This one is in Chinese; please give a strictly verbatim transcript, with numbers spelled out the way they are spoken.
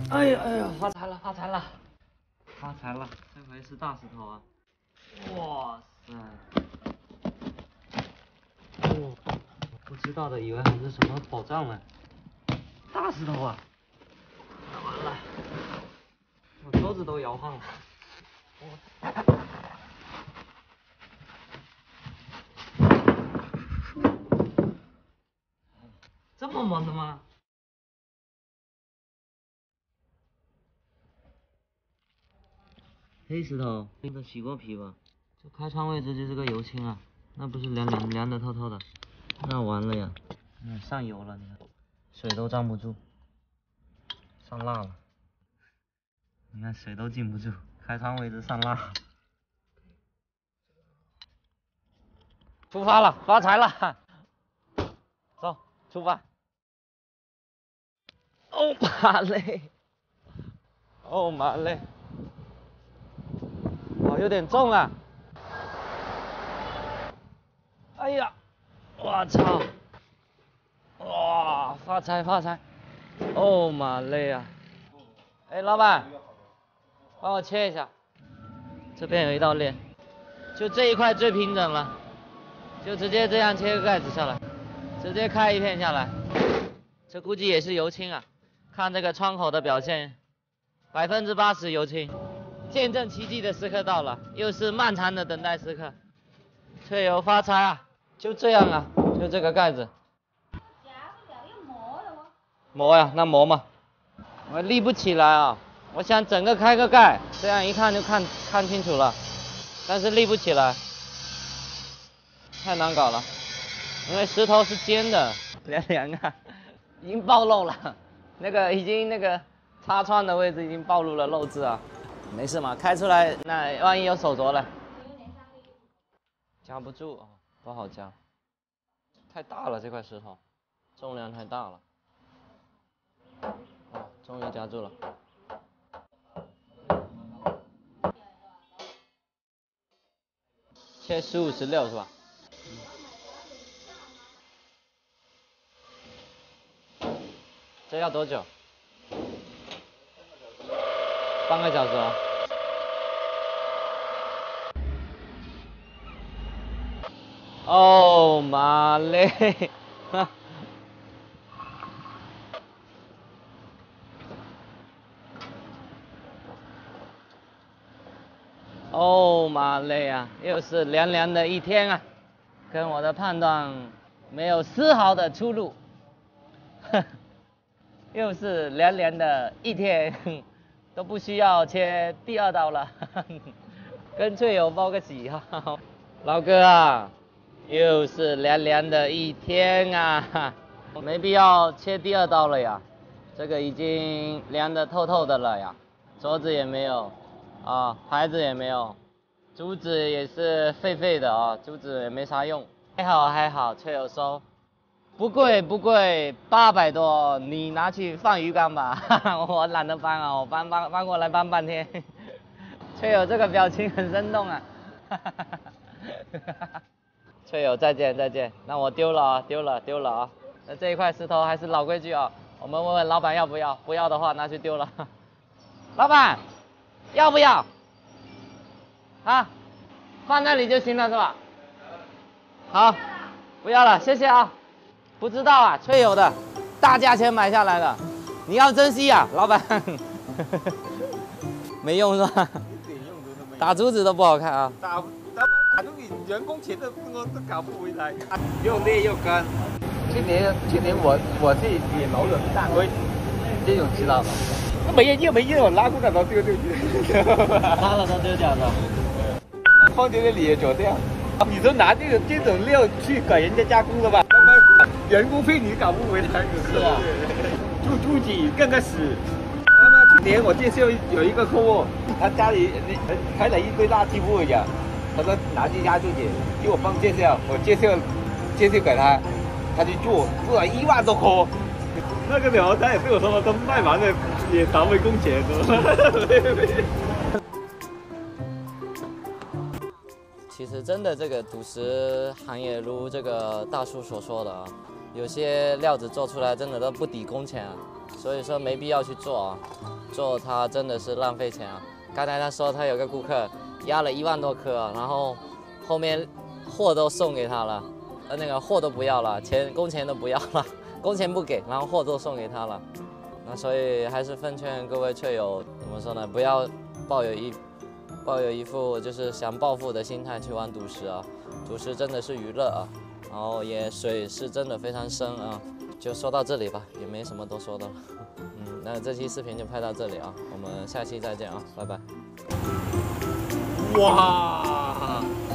哎呀哎呀，发财了发财了，发财了！这回是大石头啊！哇塞！哦，不知道的以为还是什么宝藏呢。大石头啊！完了，我桌子都摇晃了。这么猛的吗？黑石头，这个洗过皮吧？这开窗位置就是个油青啊，那不是凉凉凉的透透的，那完了呀！嗯，上油了，你看，水都站不住，上蜡了。你看水都进不住，开窗位置上蜡。出发了，发财了！走，出发。哦妈嘞！哦妈嘞！哦，有点重啊！哎呀，我操！哇，发财发财！哦妈嘞啊！哎，老板，帮我切一下，这边有一道裂，就这一块最平整了，就直接这样切个盖子下来，直接开一片下来。这估计也是油青啊，看这个窗口的表现，百分之八十油青。见证奇迹的时刻到了，又是漫长的等待时刻。翠油发财啊！就这样啊，就这个盖子。磨呀，那磨嘛。我立不起来啊，我想整个开个盖，这样一看就看看清楚了，但是立不起来，太难搞了。因为石头是尖的，凉凉啊，已经暴露了，那个已经那个插穿的位置已经暴露了漏字啊。没事嘛，开出来那万一有手镯了，夹不住啊，不好夹，太大了这块石头，重量太大了。哦，终于夹住了。切十五十六是吧？这要多久？半个小时啊。哦妈嘞！哦妈嘞啊！又是凉凉的一天啊，跟我的判断没有丝毫的出入。又是凉凉的一天，都不需要切第二刀了，跟翠友报个喜哈。老哥啊，又是凉凉的一天啊，没必要切第二刀了呀，这个已经凉得透透的了呀，镯子也没有啊，牌子也没有，珠子也是废废的啊，珠子也没啥用，还好还好，翠友收。不贵不贵，八百多，你拿去放鱼缸吧，我懒得搬啊，我搬搬搬过来搬半天。翠友这个表情很生动啊，翠友再见再见，那我丢了啊，丢了丢了啊，那这一块石头还是老规矩啊，我们问问老板要不要，不要的话拿去丢了。老板，要不要？啊，放那里就行了是吧？好，不要了，谢谢啊。不知道啊，翠友的，大价钱买下来的，你要珍惜啊，老板。没用是吧？ 一点用都没有。 打珠子都不好看啊。 打打打出你员工钱都都都搞不回来，又累又干。去年去年我我是也毛了大龟，这种知道吗？没人用没用，我拉过来都丢丢丢。 拉了都丢掉的。 放在那里也走掉。你说拿这种这种料去给人家加工了吧？他妈员工费你搞不回来， 是啊， 住住己更个死。他妈去年我介绍有一个客户，他家里开了一堆垃圾屋呀，他说拿去压住去，给我帮介绍，我介绍介绍给他，他去做，做了一万多颗。那个鸟他也被我他妈都卖完了，也拿回工钱的。 其实真的这个赌石行业如这个大叔所说的啊， 有些料子做出来真的都不抵工钱啊，所以说没必要去做啊，做它真的是浪费钱啊。刚才他说他有个顾客压了一万多颗啊，然后后面货都送给他了，呃那个货都不要了，钱工钱都不要了，工钱不给，然后货都送给他了。那所以还是奉劝各位车友，怎么说呢？不要抱有一抱有一副就是想暴富的心态去玩赌石啊，赌石真的是娱乐啊，然后也水是真的非常深啊。就说到这里吧，也没什么多说的了。嗯，那这期视频就拍到这里啊，我们下期再见啊，拜拜。 哇！